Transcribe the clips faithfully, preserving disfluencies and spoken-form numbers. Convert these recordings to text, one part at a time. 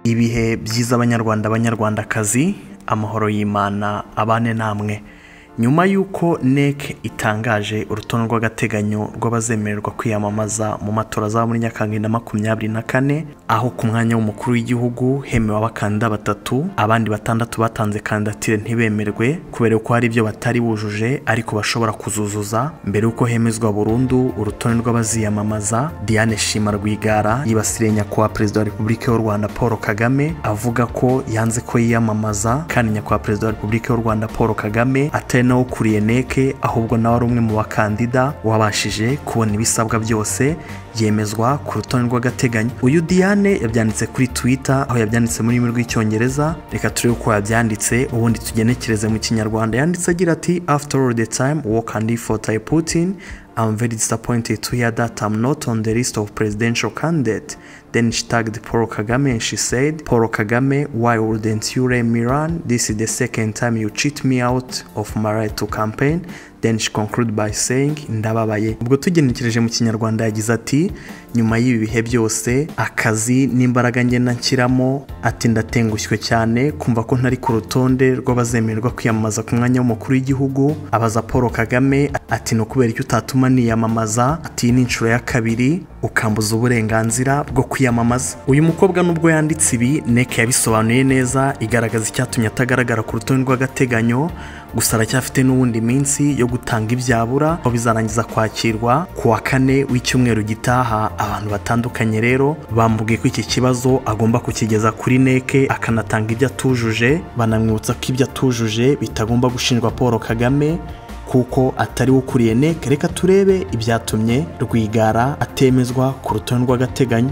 Ibihe byiza abanyarwanda abanyarwandakazi, amahoro y'Imana abane namwe. Nyuma yuko N E C itangaje urutonde rw'agateganyo rw'abazemererwa kwiyamamaza mu matora za muri Nyakanga na makumyabiri na kane, aho ku mwanya w'umukuru w'igihugu hemewe abakandida batatu, abandi batandatu batanze kandidatire ntibemerwe kubera ko hari ibyo batari bujuje ariko bashobora kuzuzuza mbere uko hemezwa burundu urutonde rw'abaziyamamaza. Diane Shima Rwigara Yibasiye nyakubahwa Perezida wa Repubulika y'u Rwanda Paul Kagame avuga ko yanze ko yiyamamaza, kandi nyakubahwa Perezida wa Repubulika y'u Rwanda Paul Kagame atari nawe ukuriye N E C ahubwo nawe ari umwe mu bakandida wabashije kubona ibisabwa byose yemezwa ku rutonde rw'agateganyo. Uyu Diane yabyanditse kuri Twitter, aho yabyanditse muri rurimi rw'icyongereza. Reka turebe uko yabyanditse ubundi tugenekereze mu kinyarwanda. Yanditse agira ati, after all the time work and effort I put in, I'm very disappointed to hear that I'm not on the list of presidential candidates. Then she tagged Paul Kagame and she said, Paul Kagame, why wouldn't you let me run? This is the second time you cheat me out of my right to campaign. Then she concluded by saying, ndababaye. Ubwo tugenekereje mu kinyarwanda yagize ati, nyuma y'ibi bihe byose akazi n'imbaraga ngenda nshyiramo, ati ndatengushywe cyane kumva ko ntari ku rutonde rw'abazemererwa kwiyamamaza ku mwanya w'umukuru w'igihugu. Abaza Paul Kagame ati no kubera icyo utatuma niyamamaza, ati ni inshuro ya kabiri ukambuza uburenganzira bwo kwiyamamaza. Uyu mukobwa nubwo yanditse ibi, N E C yabisobanuye neza igaragaza icyatumye atagaragara ku rutonde rw'agateganyo, gusa aracyafite n'ubundi minsi yo gutanga ibyabura aho bizarangiza kwakirwa ku wa kane w'icyumweru gitaha. Abantu batandukanye rero bambugiye ko iki kibazo agomba kukigeza kuri N E C akanatanga ibyo atujuje, banamwibutsa ko ibyo atujuje bitagomba gushinjwa Paul Kagame kuko atari ukuriye N E C. Reka turebe ibyatumye Rwigara atemezwa ku rutonde rw'agateganyo.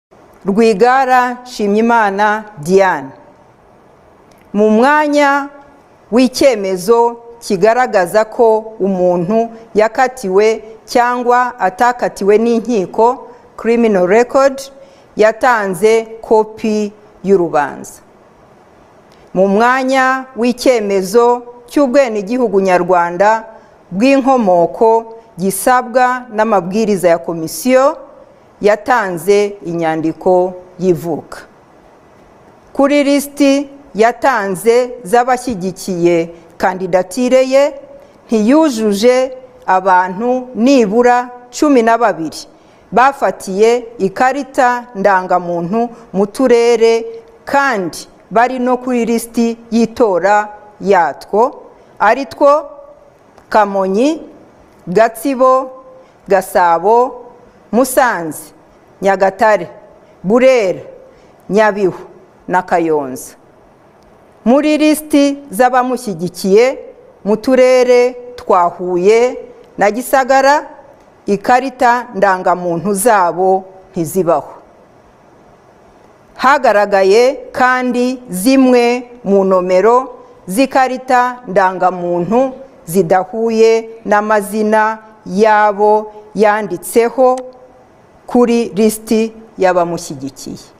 Rwigara Shimimana Diane mu mwanya w'icyemezo kigaragaza ko umuntu yakatiwe cyangwa atakatiwe n'inkiko criminal record, yatanze kopi y'urubanza. Mu mwanya w'icyemezo cy'ubwenegihugu nyarwanda bw'inkomoko gisabwa n'amabwiriza ya komisiyo, yatanze inyandiko y'ivuka. Kuri listi yatanze z'abashyigikiye kandidatire ye ntiyujuje abantu nibura cumi na babiri bafatiye ikarita ndangamuntu mu turere kandi bari no kuri listi y'itora yatwo, ari two Kamonyi, Gatsibo, Gasabo, Musanze, Nyagatare, Burera, Nyabihu na Kayonza. Muri listi z'abamushyigikiye mu turere twa Huye na Gisagara, ikarita ndangamuntu zabo ntizibaho. Hagaragaye kandi zimwe mu nomero z'ikarita ndangamuntu zidahuye n'amazina yabo yanditseho kuri listi y'abamushyigikiye.